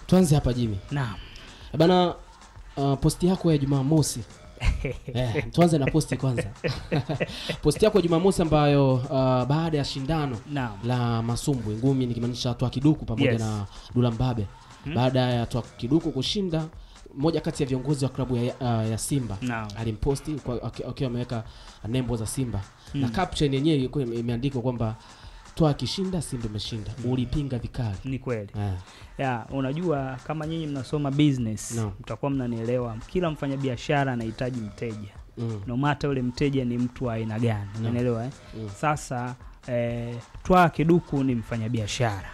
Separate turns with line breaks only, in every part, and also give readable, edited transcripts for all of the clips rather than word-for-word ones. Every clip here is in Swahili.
Tuanze hapa Jimmy.
Naam.
Bana, posti yako ya Jumamosi. Tuanze na posti kwanza. Posti yako ya Jumamosi ambayo baada ya shindano la masumbwi ngumi, nikimaanisha Twa Kiduku pamoja na Dula Mbabe. Baada ya Twa Kiduku kushinda, mmoja kati ya viongozi wa klabu ya Simba alimposti akiwa ameweka nembo za Simba. Na caption yenyewe ilikuwa imeandikwa kwamba Twa kishinda Simba imeshinda. Ulipinga vikali.
Ni kweli. Unajua kama nyinyi mnasoma business, mtakuwa mnanielewa. Kila mfanyabiashara anahitaji mteja. No matter ule mteja ni mtu wa aina gani. Unanielewa Sasa Twa Kiduku ni mfanyabiashara.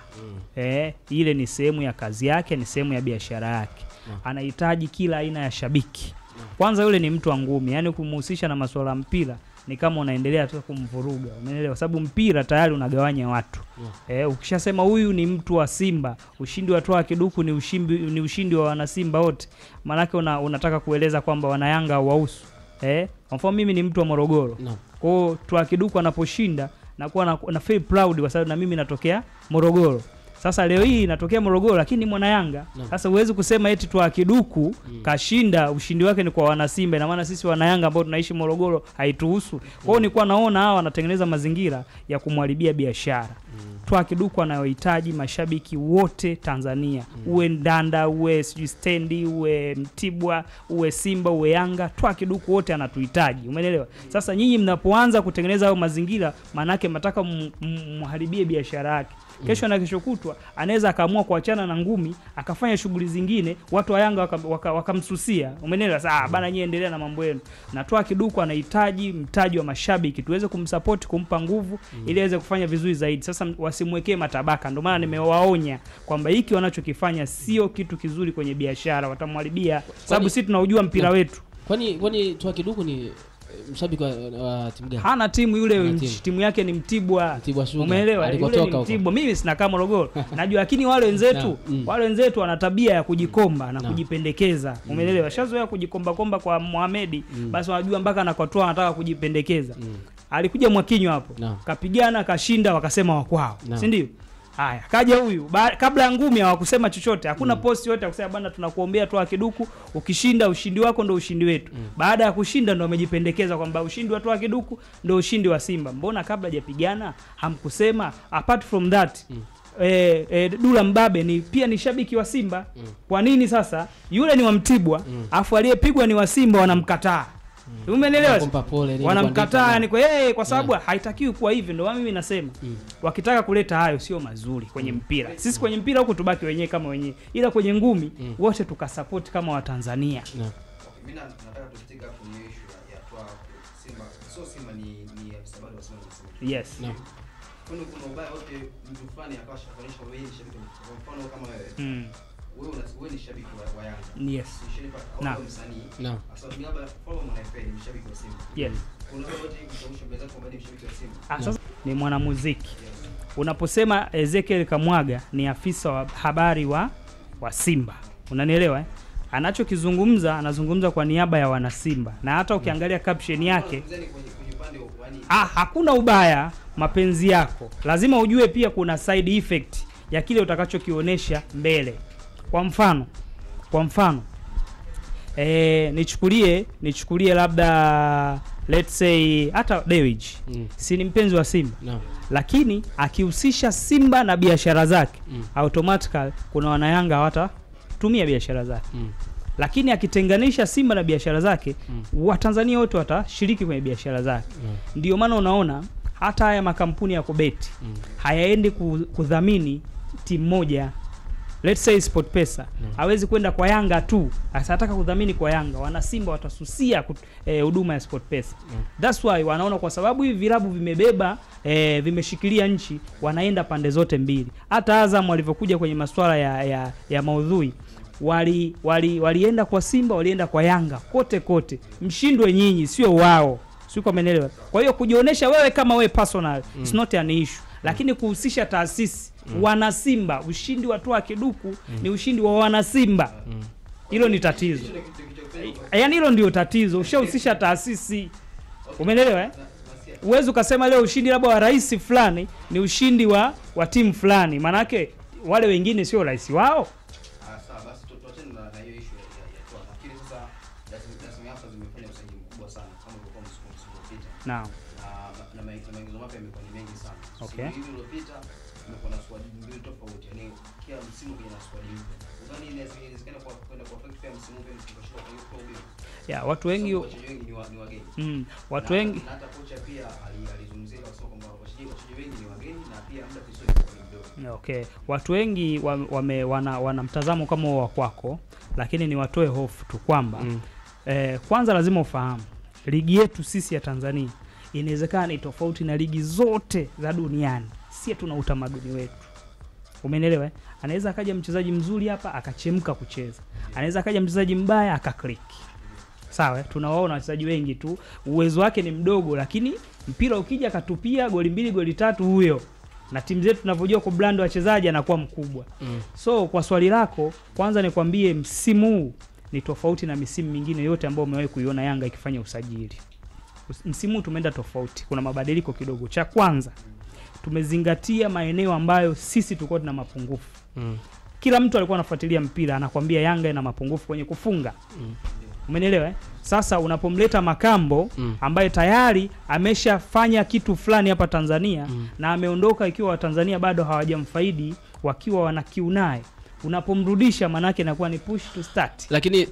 Ile ni sehemu ya kazi yake, ni sehemu ya biashara yake. Anahitaji kila aina ya shabiki. Kwanza yule ni mtu wa ngumi, yani kumhusisha na masuala ya mpira ni kama unaendelea tu kumvuruga. Umeelewa? Sababu mpira tayari unagawanya watu. Ukishasema huyu ni mtu wa Simba, ushindi wa Twa Kiduku ni ushindi wa wana Simba wote. Maana yake unataka kueleza kwamba wana Yanga hawahusu. Kwa mfano mimi ni mtu wa Morogoro. Kwa hiyo Twa Kiduku anaposhinda nakuwa na feel proud kwa sababu na mimi natokea Morogoro. Sasa leo hii natokea Morogoro lakini ni mwana Yanga. Sasa huwezi kusema eti Twa Kiduku kashinda, ushindi wake ni kwa wana Simba, na maana sisi wana Yanga ambao tunaishi Morogoro haituhusu. Kwa hiyo nilikuwa naona hawa wanatengeneza mazingira ya kumharibia biashara. Twa Kiduku anayohitaji mashabiki wote Tanzania. Uwe Ndanda, uwe Stendi, uwe Mtibwa, uwe Simba, uwe Yanga, Twa Kiduku wote anatuhitaji. Umeelewa? Sasa nyinyi mnapoanza kutengeneza hayo mazingira, maana yake mnataka mharibie biashara yake. Kesho na kesho kutwa anaweza akaamua kuachana na ngumi, akafanya shughuli zingine, watu wa Yanga wakamsusia. Umeelewa? Sasa bana nyie endelea na mambo yenu. Na Twa Kiduku anahitaji mtaji wa mashabiki tuweze kumsupport, kumpa nguvu ili aweze kufanya vizuri zaidi. Sasa wasimwekee matabaka. Ndio maana nimewaonya kwamba hiki wanachokifanya sio kitu kizuri kwenye biashara, watamharibia sababu sisi tunaujua mpira wetu.
Kwani Twa Kiduku ni mshabiki wa timu gani?
Hana timu, yule timu yake ni Mtibwa. Umeelewa? Alikotoka Mtibwa. Mimi sina kama Morogoro. Najua lakini wale wenzetu wana tabia ya kujikomba na kujipendekeza. Umeelewa? Shazoea kujikomba kwa Mohamed, basi wanajua mpaka anakotoa anataka kujipendekeza. Alikuja Mwakinyo hapo. Kapigana kashinda wakasema wakwao. Si ndio? Haya, kaja huyu kabla ya ngumi hawakusema chochote. Hakuna post yote ya kusema bwana tunakuombea Twa Kiduku, ukishinda ushindi wako ndio ushindi wetu. Baada ya kushinda ndio wamejipendekeza kwamba ushindi wa Twa Kiduku ndio ushindi wa Simba. Mbona kabla hajapigana hamkusema? Apart from that, Dula Mbabe pia ni shabiki wa Simba. Kwa nini sasa yule ni wa Mtibwa, afu aliyepigwa ni wa Simba wanamkataa? Umeelewa? Wanamkataa yani kwa sababu haitakiwi kuwa hivi. Ndio mimi nasema wakitaka kuleta hayo sio mazuri kwenye mpira. Sisi kwenye mpira huko tubaki wenyewe kama wenyewe, ila kwenye ngumi wote tukasupport kama wa Tanzania.
Mimi nataka tusitika kwenye issue ya Twa Simba. So Simba ni sababu wasema.
Yes.
Kuna ubaya wote mtu fulani akashafanyisha wewe ni shabiki. Kwa mfano kama wewe. Wewe ni shabiki wa Yanga.
Yes.
Na msanii. Sasa labda follow mnaipenda ni shabiki wa Simba.
Yes.
Kuna wote mtausha mbele zako bado shabiki wa Simba.
Sasa ni mwanamuziki. Unaposema Ezekiel Kamwaga ni afisa wa habari wa Simba. Unanielewa Anachokizungumza anazungumza kwa niaba ya wana Simba. Na hata ukiangalia caption yake hakuna ubaya, mapenzi yako. Lazima ujue pia kuna side effect ya kile utakachokionesha mbele. Kwa mfano nichukulie labda let's say hata Dewji si ni mpenzi wa Simba lakini akihusisha Simba na biashara zake automatically kuna wana Yanga hawatatumia biashara zake. Lakini akitenganisha Simba na biashara zake Watanzania wote watashiriki kwenye biashara zake. Ndio maana unaona hata haya makampuni ya kubeti hayaendi kudhamini timu moja. Let's say SportPesa hawezi kwenda kwa Yanga tu, anataka kudhamini kwa Yanga. Wana Simba watasusia huduma ya SportPesa. That's why wanaona kwa sababu hivi vilabu vimebeba vimeshikilia nchi, wanaenda pande zote mbili. Hata Azam walivyokuja kwenye masuala ya maudhui walienda kwa Simba, walienda kwa Yanga, kote mshindwe nyinyi sio wao. Sio kama umeelewa? Kwa hiyo kujionesha wewe kama wewe personal it's not an issue, lakini kuhusisha taasisi wana Simba, ushindi wa Twa Kiduku ni ushindi wa wana Simba. Hilo ni tatizo. Yaani hilo ndio tatizo, ushahusisha taasisi. Umeelewa Uwezo ukasema leo ushindi labda wa rais fulani ni ushindi wa timu fulani. Maana yake wale wengine sio rais wao. Naam.
Na maingizo mapya yamekuwa ni mengi sana.
Okay.
Hivi iliyopita imekuwa na squad mbili tofauti. Yaani kila msimu kuna squad mpya. Unadhani inawezekana kwa kwenda kwa affect pia msimu mpya mkishindwa kwa hiyo problem?
Yeah, watu wengi
ni wageni.
Watu wengi
na hata kocha pia alizungumzia kwa sababu kwamba wachezaji wengi ni wageni na pia muda vizuri kwa mdogo.
Okay. Watu wengi wana mtazamo kama wa kwako, lakini ni watoe hofu tu kwamba kwanza lazima ufahamu ligi yetu sisi ya Tanzania inawezekana ni tofauti na ligi zote za duniani. Sisi tuna utamaduni wetu. Umeelewa? Anaweza akaja mchezaji mzuri hapa akachemka kucheza. Anaweza akaja mchezaji mbaya akaklik. Sawa, tunawaona wachezaji wengi tu uwezo wake ni mdogo, lakini mpira ukija akatupia goli 2 goli 3 huyo. Na timu zetu tunavyojua kwa brand wachezaji anakuwa mkubwa. So kwa swali lako, kwanza nikwambie msimu huu ni tofauti na misimu mingine yote ambayo umewahi kuiona Yanga ikifanya usajili. Msimu tumeenda tofauti, kuna mabadiliko kidogo. Cha kwanza, tumezingatia maeneo ambayo sisi tulikuwa tuna mapungufu. Kila mtu alikuwa anafuatilia mpira anakuambia Yanga ina mapungufu kwenye kufunga. Umeelewa? Sasa unapomleta Makambo ambaye tayari ameshafanya kitu fulani hapa Tanzania na ameondoka ikiwa Watanzania bado hawajamfaidi, wakiwa wanakiunaye, unapomrudisha manake inakuwa ni push to start.
Lakini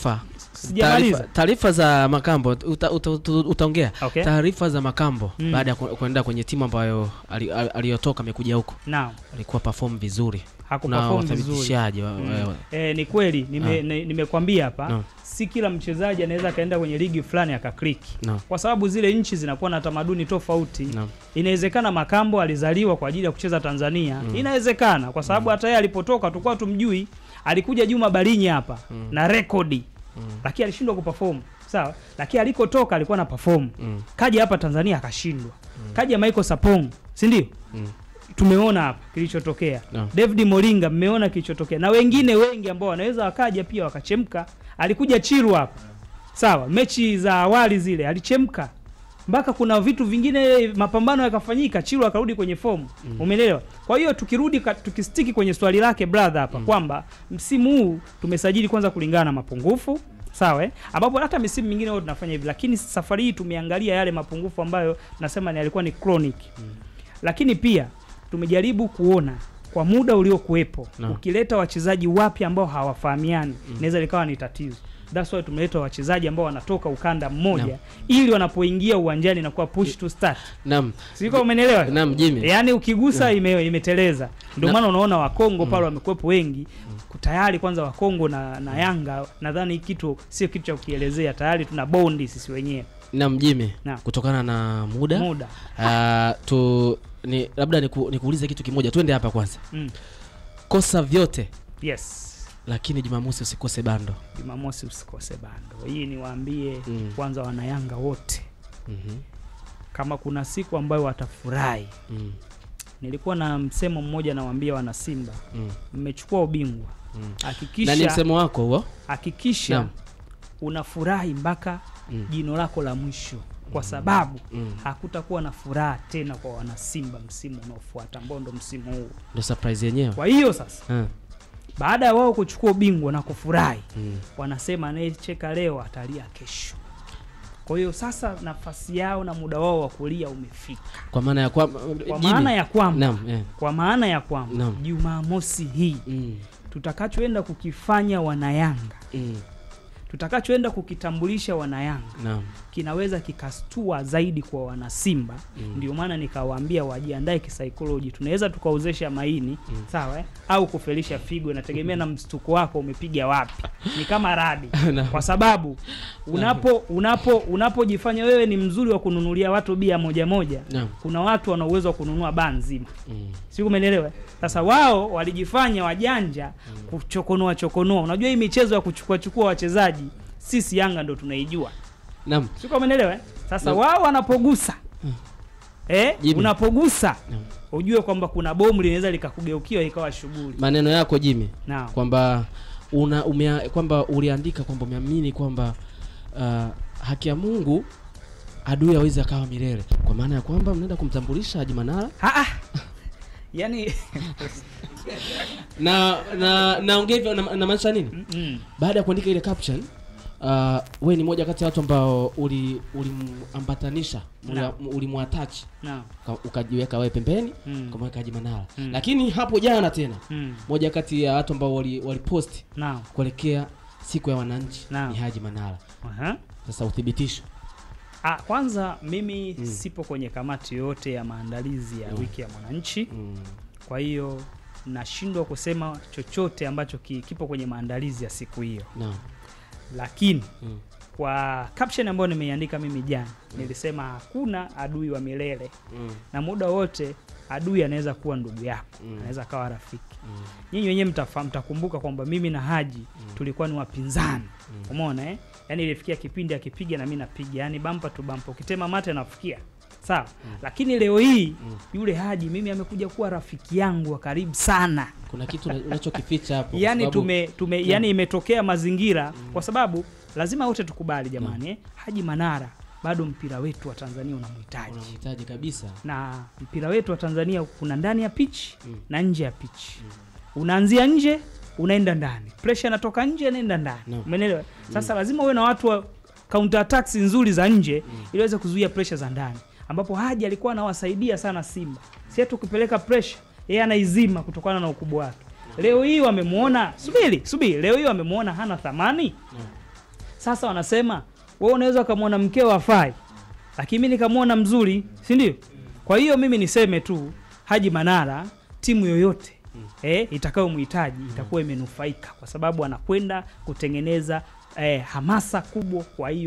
taarifa za Makambo utaongea.
Okay.
Taarifa za Makambo baada ya kuenda kwenye timu ambayo aliyotoka amekuja huko.
Naam.
Alikuwa perform vizuri.
Hakuperform vizuri. Ni kweli nimekwambia hapa, si kila mchezaji anaweza kaenda kwenye ligi fulani akaklik. Kwa sababu zile nchi zinakuwa na tamaduni tofauti. Inawezekana Makambo alizaliwa kwa ajili ya kucheza Tanzania. Inawezekana kwa sababu hata yeye alipotoka tulikuwa tumjui. Alikuja Juma Barinyi hapa na rekodi. Lakini alishindwa kuperform. Sawa? Lakini alikotoka alikuwa na perform. Kaja hapa Tanzania akashindwa. Kaja Michael Sapong, si ndio? Tumeona hapa kilichotokea. David Moringa mmeona kilichotokea. Na wengine wengi ambao wanaweza wakaja pia wakachemka. Alikuja Chiru hapa. Sawa, mechi za awali zile alichemka. Mpaka kuna vitu vingine mapambano yakafanyika, Chiru akarudi kwenye form. Umeelewa? Kwa hiyo tukistiki kwenye swali lake brother hapa kwamba msimu huu tumesajili kwanza kulingana na mapungufu. Sawa, ambapo hata misimu mingine wao tunafanya hivi, lakini safari hii tumeangalia yale mapungufu ambayo nasema ni alikuwa ni chronic. Lakini pia tumejaribu kuona kwa muda uliokuepo ukileta wachezaji wapya ambao hawafahamiani inaweza likawa ni tatizo. That's why tumeleta wachezaji ambao wanatoka ukanda mmoja ili wanapoingia uwanjani na kuwa push to start.
Naam.
Siko umeelewa?
Naam Jimmy.
Yaani ukigusa imeteleza. Ndio maana unaona Wakongo pale wamekuepo wengi. Tayari kwanza Wakongo na Yanga nadhani kitu sio kitu cha kukielezea, tayari tuna bondi sisi wenyewe.
Naam Jimmy. Kutokana na muda. Labda nikuulize kitu kimoja. Twende hapa kwanza. Kosa vyote.
Yes.
Lakini Jumamosi usikose bando.
Jumamosi usikose bando. Hii niwaambie kwanza wana Yanga wote. Kama kuna siku ambayo watafurahi. Nilikuwa na msemo mmoja nawaambia wana Simba. Mmechukua ubingwa. Hakikisha.
Na ni msemo wako huo?
Hakikisha unafurahi mpaka jino lako la mwisho. Kwa sababu hakutakuwa na furaha tena kwa wana Simba msimu unaofuata ambao ndo msimu huu.
Ndio surprise yenyewe.
Kwa hiyo sasa baada ya wao kuchukua ubingwa na kufurahi, wanasema anayecheka leo atalia kesho. Kwa hiyo sasa nafasi yao na muda wao wa kulia umefika.
Kwa maana
ya kwamba Jumamosi hii tutakachoenda kukifanya wana Yanga, tutakachoenda kukitambulisha wana Yanga kinaweza kikastua zaidi kwa wana Simba. Ndio maana nikawaambia wajiandae kisaikolojia. Tunaweza tukauzesha maini, sawa au kufelisha figo, nategemea na mstuko wako umepiga wapi. Ni kama radi. Kwa sababu unapojifanya wewe ni mzuri wa kununulia watu bia moja, kuna watu wana uwezo wa kununua baa nzima. Sio, umeelewa? Sasa wao walijifanya wajanja kuchokonoa. Unajua hii michezo ya kuchukua wachezaji sisi Yanga ndo tunaijua.
Naam.
Sio, umeelewa? Sasa wao wanapogusa unapogusa ujue kwamba kuna bomu linaweza likakugeukia ikawa shughuli.
Maneno yako Jimmy kwamba kwamba uliandika kwamba umeamini kwamba haki ya Mungu adui hawezi akawa milele. Kwa maana ya kwamba mnaenda kumtambulisha Haji Manara?
Yaani
naongea hivyo na maanisha nini? Baada ya kuandika ile caption wewe ni moja kati ya watu ambao ulimambatanisha, ulimwattach.
Naam.
Ukajiweka wewe pembeni, kumweka Haji Manara. Lakini hapo jana tena, moja kati ya watu ambao walipost kuelekea siku ya wananchi ni Haji Manara. Sasa uthibitisho.
Kwanza mimi sipo kwenye kamati yote ya maandalizi ya wiki ya mwananchi. Kwa hiyo nashindwa kusema chochote ambacho kipo kwenye maandalizi ya siku hiyo. Lakini kwa caption ambayo nimeiandika mimi jana, nilisema hakuna adui wa milele. Na muda wote adui anaweza kuwa ndugu yako, anaweza kawa rafiki. Nyinyi wenyewe mtakumbuka kwamba mimi na Haji tulikuwa ni wapinzani. Umeona Yaani ilifikia kipindi akipiga na mimi napiga, yani bumper to bumper, ukitema mate nafikia. Sawa? Lakini leo hii yule Haji mimi amekuja kuwa rafiki yangu wa karibu sana.
Kuna kitu unachokificha hapo.
Yani yani imetokea mazingira kwa sababu lazima wote tukubali jamani, Haji Manara bado mpira wetu wa Tanzania unamhitaji.
Unamhitaji kabisa.
Na mpira wetu wa Tanzania kuna ndani ya pitch na nje ya pitch. Unaanzia nje, unaenda ndani. Pressure inatoka nje inaenda ndani. Umeelewa? Sasa lazima uwe na watu wa counter attacks nzuri za nje ili waweze kuzuia pressure za ndani. Ambapo Haji alikuwa anawasaidia sana Simba. Si eti ukipeleka pressure, yeye anaizima kutokana na ukubwa wake. Leo hii wamemuona, subiri, leo hii wamemuona hana thamani. Sasa wanasema wewe unaweza kumuona mkeo afai, lakini mimi nikamuona mzuri, si ndio? Kwa hiyo mimi niseme tu Haji Manara, timu yoyote itakayomhitaji itakuwa imenufaika kwa sababu anakwenda kutengeneza hamasa kubwa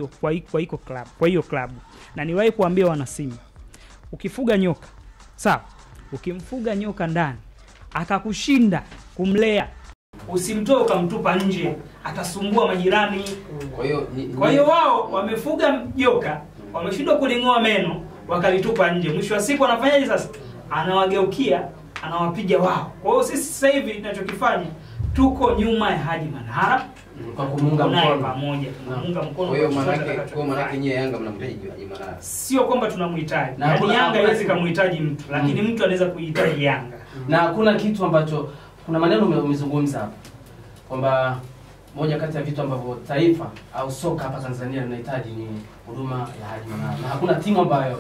kwa hiyo klabu. Na niwahi kuambia wana Simba, ukifuga nyoka, sawa? Ukimfuga nyoka ndani akakushinda kumlea, usimtoe ukamtupa nje, atasumbua majirani. Kwa hiyo wao wamefuga nyoka, wameshindwa kulingoa meno, wakalitupa nje. Mwisho wa siku anafanyaje sasa? Anawageukia, anawapiga wao. Kwa hiyo sisi sasa hivi tunachokifanya, tuko nyuma ya Haji Manara
kwa kumunga mkono
pamoja, tunamunga mkono.
Kwa hiyo maana nyie Yanga mnamhitaji Haji Manara.
Sio kwamba tunamhitaji. Yaani Yanga haiwezi kumhitaji mtu, lakini mtu anaweza kuhitaji Yanga.
Na hakuna kitu ambacho, kuna maneno umezungumza hapa kwamba moja kati ya vitu ambavyo taifa au soka hapa Tanzania linahitaji ni huduma ya Haji Manara. Na hakuna timu ambayo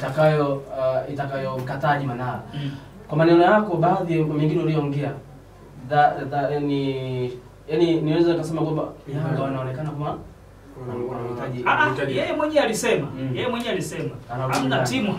itakayomkataa Haji Manara. Kwa maneno yako, baadhi mengine uliyoongea, yani niweza kusema kwamba Yanga wanaonekana kama wanahitaji.
Yeye mwenyewe alisema, hamna timu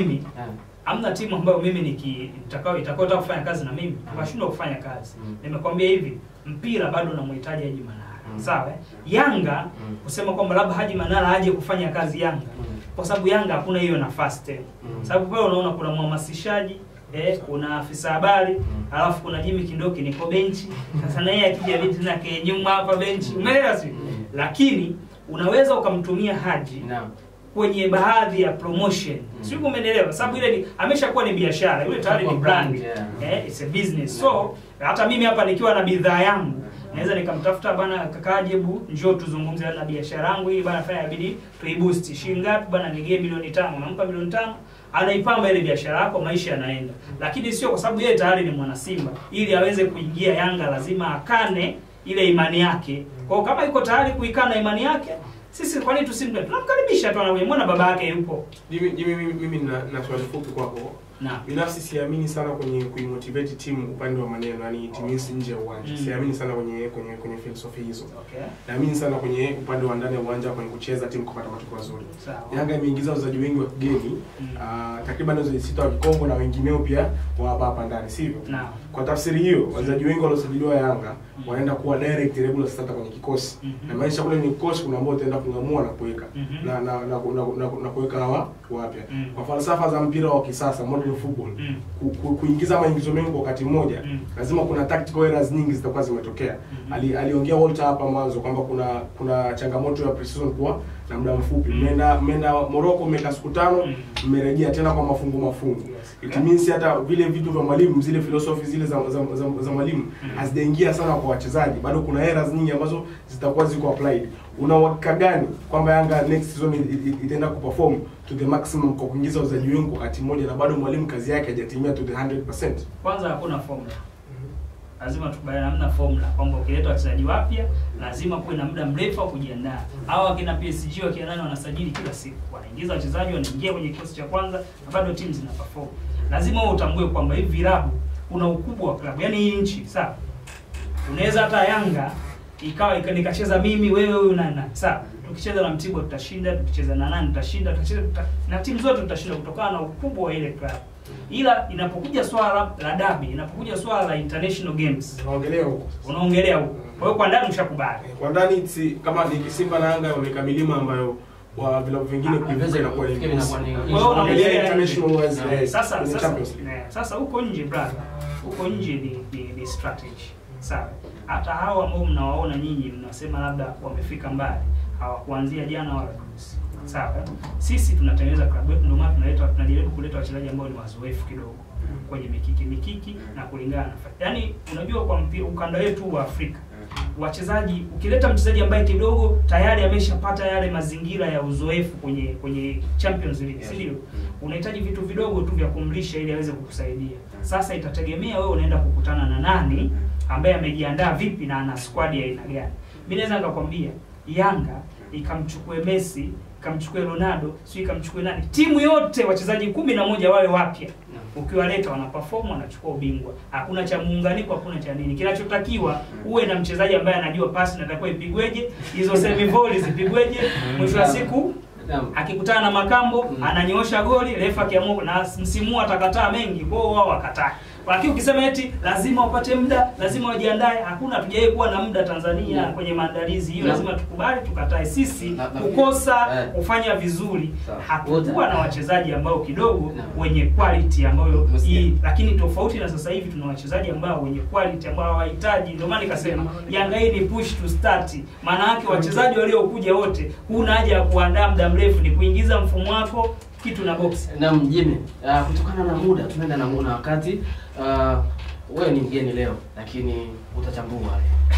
ambayo mimi itakao kufanya kazi na mimi tukashindwa kufanya kazi. Nimekwambia hivi, mpira bado unamhitaji Haji Manara. Sawa? Yanga kusema kwamba labda Haji Manara aje kufanya kazi Yanga, kwa sababu Yanga hakuna hiyo nafasi tena. Sababu pale unaona kuna mhamasishaji, kuna afisa habari, alafu kuna Jimmy Kindoki niko benchi. Sasa na yeye akija vitu na nyuma hapa benchi. Umeelewa sio? Lakini unaweza ukamtumia Haji kwenye baadhi ya promotion. Sio, umeelewa? Sababu ile ameshakuwa ni biashara, yule tayari ni brand. It's a business. So hata mimi hapa nikiwa na bidhaa yangu, naweza nikamtafuta bana kakaje, hebu njoo tuzungumze na biashara yangu hii bana, fanya bidii tuiboost. Shilingi ngapi bana? Nigee milioni 5. Nampa milioni 5. Anaipamba ile biashara yako, maisha yanaenda. Lakini sio kwa sababu yeye tayari ni mwana Simba, ili aweze kuingia Yanga lazima akane ile imani yake. Kwa hiyo kama yuko tayari kuikana imani yake, sisi kwa nini tusimpe? Tunamkaribisha tu, anamwona baba yake yupo.
Mimi na swali fupi kwako. Binafsi siamini sana kwenye kuimotivate timu upande wa maneno, yani timu nje ya uwanja. Siamini sana kwenye philosophy hizo. Naamini sana kwenye upande wa ndani ya uwanja, kwenye kucheza timu kupata matokeo mazuri. Yanga imeingiza wachezaji wengi wa kigeni, takriban wachezaji 6 wa Kongo na wengineo pia wa hapa ndani, sivyo? Kwa tafsiri hiyo, wachezaji wengi waliosajiliwa Yanga wanaenda kuwa direct regular starter kwenye kikosi. Na maisha kule ni kikosi, kuna ambao utaenda kungamua na kuweka na kuweka hawa wapya. Kwa falsafa za mpira wa kisasa, modern football, kuingiza maingizo mengi kwa wakati mmoja, lazima kuna tactical errors nyingi zitakuwa zimetokea. Aliongea Walter hapa mwanzo kwamba kuna changamoto ya precision kwa na muda mfupi. Mmeenda Morocco mmeka siku 5, mmerejea tena kwa mafungu. It means hata vile vitu vya mwalimu, zile philosophy zile za mwalimu hazijaingia sana kwa wachezaji. Bado kuna errors nyingi ambazo zitakuwa ziko applied. Una uhakika gani kwamba Yanga next season itaenda kuperform to the maximum kwa kuingiza wachezaji wengi wakati mmoja, na bado mwalimu kazi yake hajatimia to the 100%?
Kwanza hakuna formula. lazima tukubaliane namna formula kwamba ukileta wachezaji wapya lazima kuwe na muda mrefu wa kujiandaa. Hao wakina PSG wakina nani wanasajili kila siku, wanaingiza wachezaji, wanaingia kwenye kikosi cha kwanza na bado timu zina perform. Lazima wewe utambue kwamba hivi vilabu kuna ukubwa wa klabu, yani hii nchi sawa. Unaweza hata Yanga ikawa nikacheza mimi wewe huyu nani sawa, tukicheza na Mtibwa tutashinda, tukicheza na nani tutashinda, na timu zote tutashinda kutokana na ukubwa wa ile klabu. Ila inapokuja swala la dabi, inapokuja swala la international games, unaongelea huko. Kwa hiyo kwa ndani ushakubali.
Kwa ndani kama ni Simba na Yanga wameka milima ambayo wa vilabu vingine kuivuka inakuwa ni.
Kwa hiyo unaongelea
international wise.
Sasa huko nje brother, huko nje ni strategy. Sawa. Hata hao ambao mnawaona nyinyi mnasema labda wamefika mbali, hawakuanzia jana wala juzi. Sawa. Sisi tunatengeneza klabu yetu, ndio maana tunajaribu kuleta wachezaji ambao ni wazoefu kidogo kwenye mikiki na kulingana na yaani unajua kwa mpira ukanda wetu wa Afrika wachezaji, ukileta mchezaji ambaye kidogo tayari ameshapata yale mazingira ya uzoefu kwenye Champions League, si ndio? Unahitaji vitu vidogo tu vya kumlisha ili aweze kukusaidia. Sasa itategemea wewe unaenda kukutana na nani, ambaye amejiandaa vipi na ana squad ya aina gani. Mimi naweza nikakwambia Yanga ikamchukue Messi, ikamchukue Ronaldo, sio ikamchukue nani, timu yote wachezaji 11 wawe wapya, ukiwaleta wanaperform, wanachukua ubingwa. Hakuna cha muunganiko, hakuna cha nini. Kinachotakiwa uwe na mchezaji ambaye anajua pasi inatakiwa ipigweje, hizo semi volley zipigweje, mwisho wa siku akikutana na Makambo ananyoosha goli, refa kiamua, na msimu atakataa mengi, kwa hiyo wao wakataa. Lakini ukisema eti lazima wapate muda, lazima wajiandae, hakuna, hatujawahi kuwa na muda Tanzania kwenye maandalizi hiyo. Lazima tukubali tukatae. Sisi kukosa kufanya vizuri, hakuwa na wachezaji ambao kidogo wenye quality ambayo hii, lakini tofauti na sasa hivi tuna wachezaji ambao wenye quality ambao hawahitaji. Ndio maana nikasema Yanga hii ni push to start. Maana yake wachezaji waliokuja wote huna haja ya kuandaa muda mrefu, ni kuingiza mfumo wako kitu na box.
Na Jimmy, kutokana na muda tunaenda na muda, wakati wewe ni mgeni leo lakini utachambua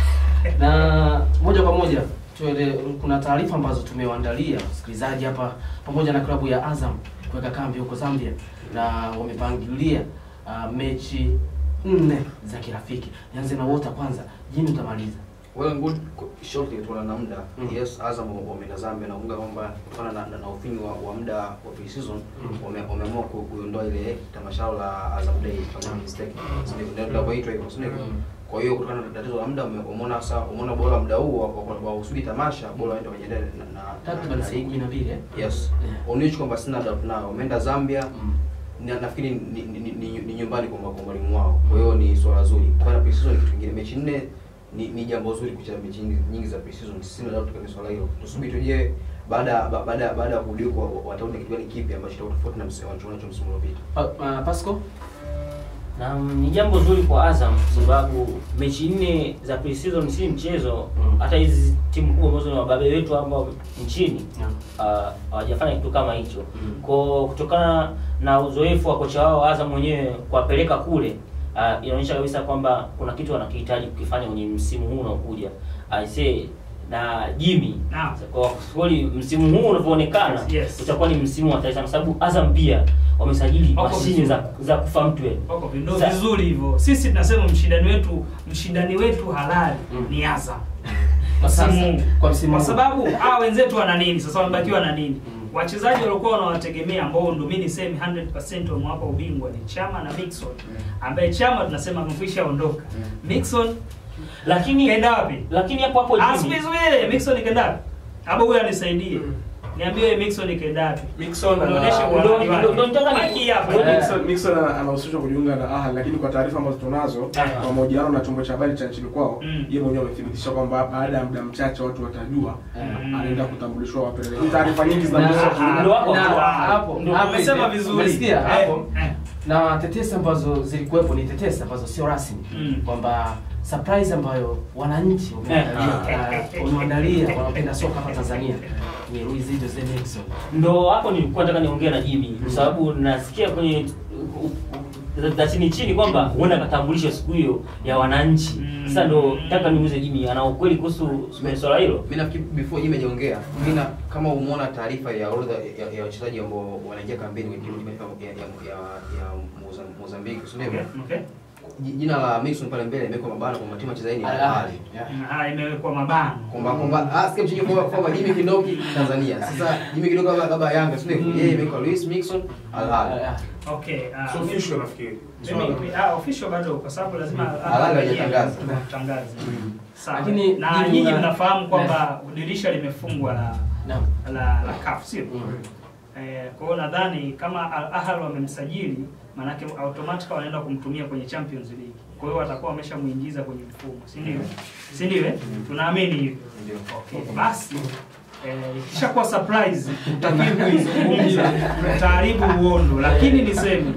na moja kwa moja kuna taarifa ambazo tumewaandalia wasikilizaji hapa, pamoja na klabu ya Azam kuweka kambi huko Zambia na wamepangilia mechi 4 za kirafiki. Nianze na wote kwanza, Jimmy utamaliza.
Well good, shortly tuona na muda. Yes, Azam wameenda Zambia na unga kwamba kutokana na ufinyu wa muda wa pre-season wameamua kuondoa ile tamasha la Azam Day kama mistake. Ndio waitwa hivyo, sio? Kwa hiyo kutokana na tatizo la muda umeona sasa, umeona bora muda huu wa usudi tamasha bora waende wajiandae na
takriban saa 12.
Yes. Onyesha kwamba sina doubt nao wameenda Zambia. Nafikiri ni nyumbani kwa mwalimu wao. Kwa hiyo ni swala zuri. Kwa pre-season kitu kingine, mechi 4 ni jambo zuri kucheza mechi nyingi za pre-season. Sisi ndio tukani swala hilo. Tusubiri tuje baada ya kurudi huko wataona kitu gani kipi ambacho tofauti na msimu wanacho msimu uliopita.
Pasco,
na ni jambo zuri kwa Azam sababu mechi 4 za pre-season si mchezo. Hata hizi timu kubwa ambazo ni wababe wetu ambao nchini hawajafanya kitu kama hicho. Kwa kutokana na uzoefu wa kocha wao Azam mwenyewe kuwapeleka kule, inaonyesha kabisa kwamba kuna kitu wanakihitaji kukifanya kwenye msimu huu unaokuja. I say na Jimmy, kwa kweli msimu huu unavyoonekana utakuwa ni msimu wa taifa, kwa sababu Azam pia wamesajili mashine za kufa mtu wewe.
Ndio vizuri hivyo. Sisi tunasema mshindani wetu halali ni Azam. Kwa sababu wenzetu wana nini? Sasa wamebakiwa na nini? Wachezaji walikuwa wanawategemea ambao ndio mimi niseme 100% wamewapa ubingwa ni Chama na Mixon, ambaye Chama tunasema amekwisha ondoka. Mixon
lakini
kaenda wapi?
Lakini hapo Jimmy
Asipizwe Mixon kaenda wapi? Hapo huyu anisaidie. Niambie Mixon kaenda wapi?
Mixon
anaonyesha
ndio nataka niki hapo.
Mixon anahusishwa kujiunga na Ahly, lakini kwa taarifa ambazo tunazo kwa mahojiano na chombo cha habari cha nchini kwao, yeye mwenyewe amethibitisha kwamba baada ya muda mchache watu watajua anaenda kutambulishwa wapelelezi. Taarifa nyingi
ndio
hapo
ndio amesema vizuri.
Umesikia hapo? Na tetesi ambazo zilikuwepo ni tetesi ambazo sio rasmi, kwamba surprise ambayo wananchi wameandalia wanapenda soka hapa Tanzania ni Luis Jose Nixon.
Ndio hapo nilikuwa nataka niongee na Jimmy kwa sababu nasikia kwenye chini kwamba huenda katambulisho siku hiyo ya wananchi. Sasa ndio nataka niulize Jimmy, ana ukweli kuhusu swala hilo?
Mimi nafikiri before Jimmy hajaongea, mimi kama umeona taarifa ya orodha ya wachezaji ambao wanaingia kampeni kwenye timu ya Mozambique, sio? jina la Mixon pale mbele imewekwa mabano kwa timu ya Al Ahly.
Imewekwa mabano.
Kwamba sikia mchezo kwa Jimmy Kindoki Tanzania. Sasa Jimmy Kindoki baba Yanga sio yeye imewekwa Luis Mixon Al Ahly.
Okay,
so official nafikiri.
Mimi official bado kwa sababu lazima
Al Ahly hajatangaza.
Sawa. Lakini na nyinyi mnafahamu kwamba dirisha limefungwa la CAF sio? Kwa hiyo nadhani kama Al Ahly wamemsajili maana yake automatically wanaenda kumtumia kwenye Champions League. Kwa hiyo watakuwa wameshamuingiza kwenye mfumo, si ndio? Si ndio? Tunaamini hivyo. Okay, basi ikishakuwa surprise utakiwa kuizungumza taaribu uondo, lakini niseme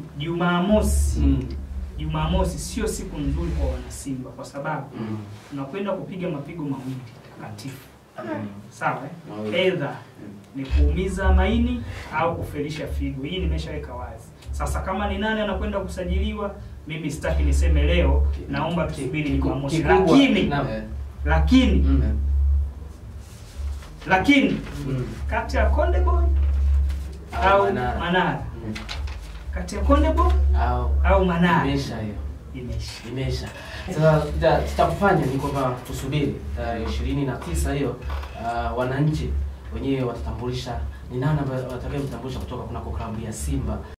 Jumamosi sio siku nzuri kwa wana Simba kwa sababu tunakwenda kupiga mapigo mawili takatifu. Sawa either ni kuumiza maini au kufelisha figo. Hii nimeshaweka wazi. Sasa kama ni nani anakwenda kusajiliwa, mimi sitaki niseme leo, naomba tusubiri Jumamosi. Lakini kati ya Konde Boy au Manara. Kati ya Konde Boy au Manara.
Imesha. Sasa tutakufanya ni kwamba tusubiri tarehe 29 hiyo, wananchi wenyewe watatambulisha ni nani ambaye watakayemtambulisha kutoka kunako klabu ya Simba.